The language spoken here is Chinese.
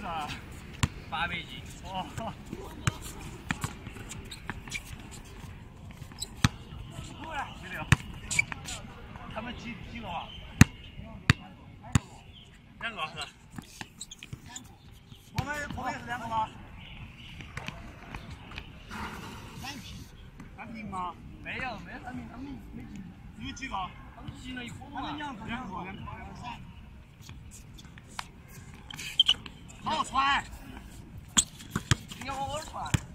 个800斤。哦。过来，对了。他们几个啊？2个是。我们是2个吗？3瓶吗？没有3瓶，他们没进。有几个？他们进了一伙嘛。2个。好船。你要我船。